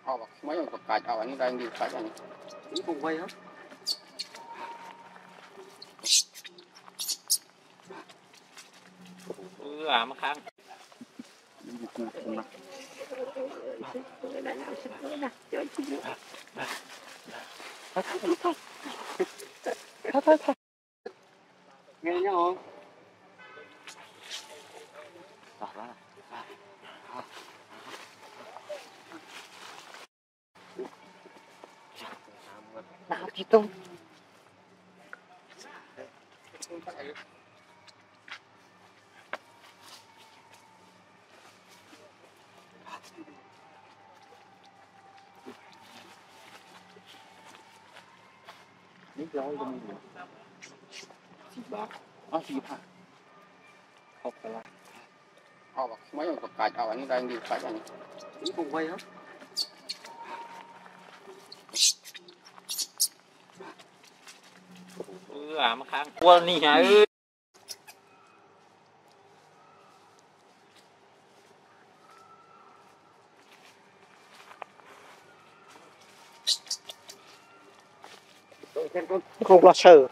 mấy con cọp cài ở đây đi phải anh cũng không quay hết mà khăn thôi nghe nhá không nào thì tung Sheba mấy con cọp cài ở đây đi phải anh cũng không quay hết mà khăn quên đi hả ơi không lo sợ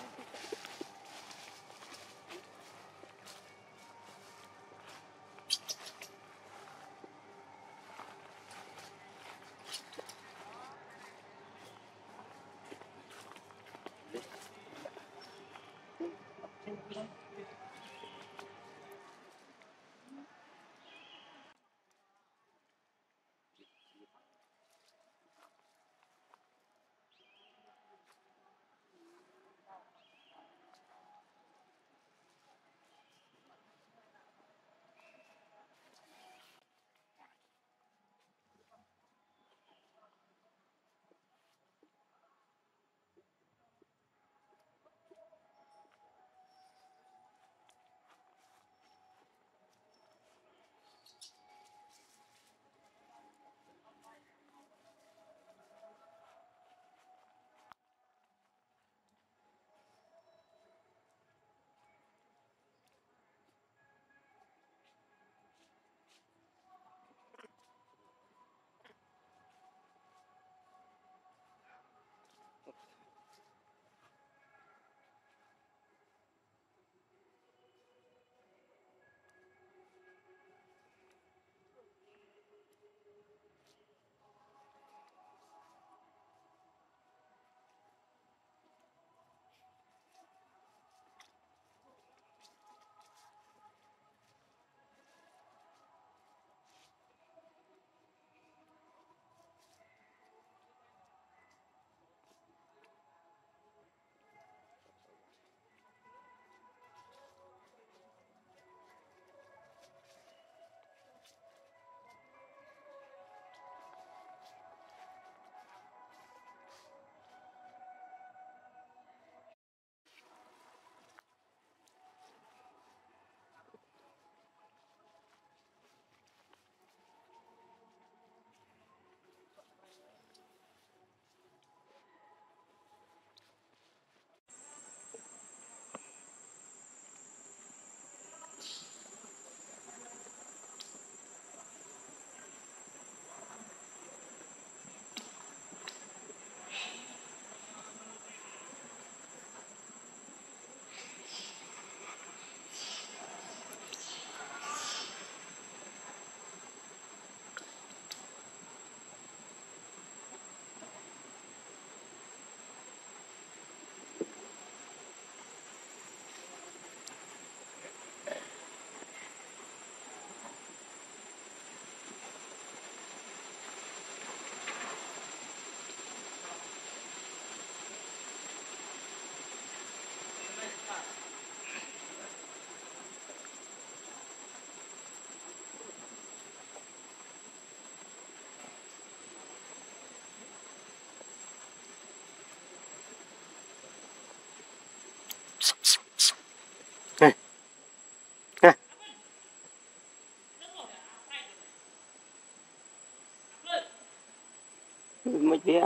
mấy phía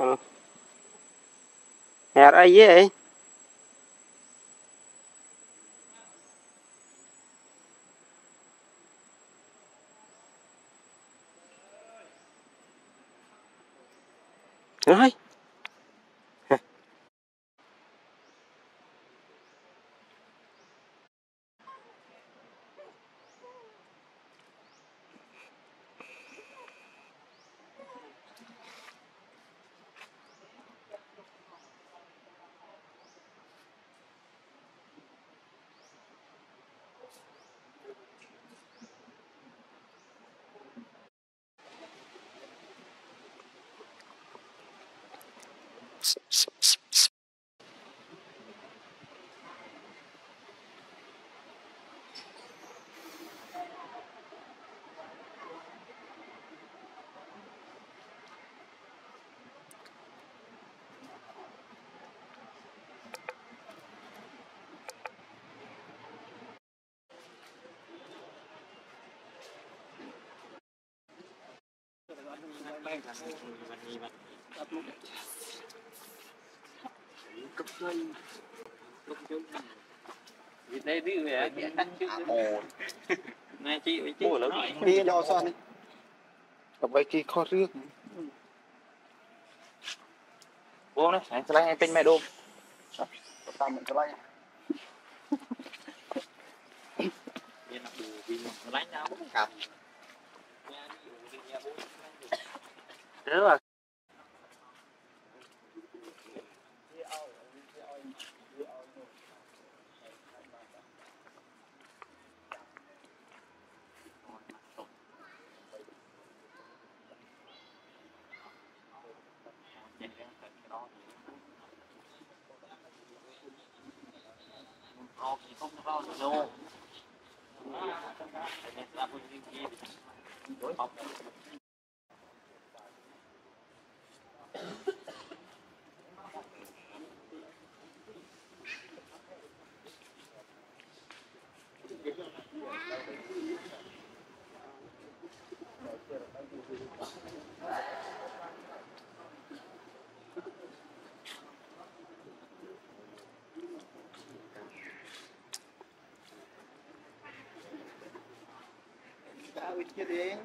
hẹt ai vậy Nói. Đây đi về này chị với chị đi đo son đi ở đây kia kho rước uống đấy anh sẽ lấy pin mẹ đôm tao mình cho bay lấy nhau cặp thế là không có đâu tao ít kia đi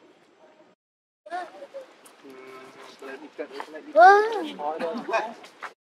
Vâng.